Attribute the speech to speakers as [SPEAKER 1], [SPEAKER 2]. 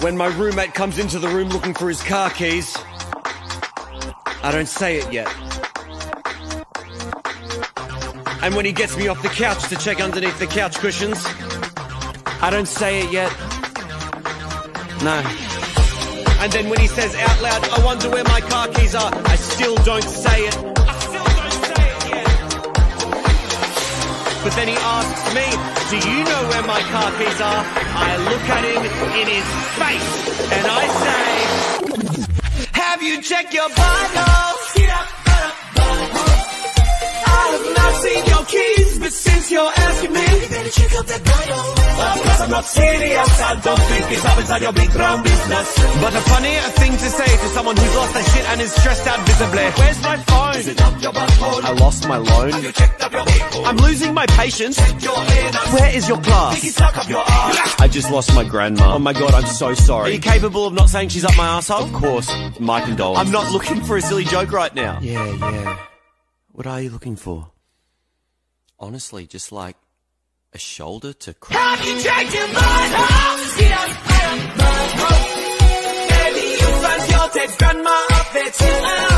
[SPEAKER 1] When my roommate comes into the room looking for his car keys, I don't say it yet. And when he gets me off the couch to check underneath the couch cushions, I don't say it yet. No. And then when he says out loud, I wonder where my car keys are, I still don't say it. But then he asks me, do you know where my car keys are? I look at him in his face and I say, have you checked your Bible? I have not seen your keys, but since you're asking me, you better check out that Bible. Cause I'm not serious, I don't think it's up inside your big brown business. But a funny thing to say to someone who's lost their shit and is stressed out visibly. Where's my phone? Is it up your butthole? I lost my loan. Have you checked up your vehicle? I'm losing my patience. Where is your class? Think it's stuck up your ass. I just lost my grandma. Oh my god, I'm so sorry. Are you capable of not saying she's up my arsehole? Of course, my condolences. I'm not looking for a silly joke right now. Yeah. What are you looking for? Honestly, just like a shoulder to cry. Have you checked your butthole? Baby, you fancy your text grandma up there too.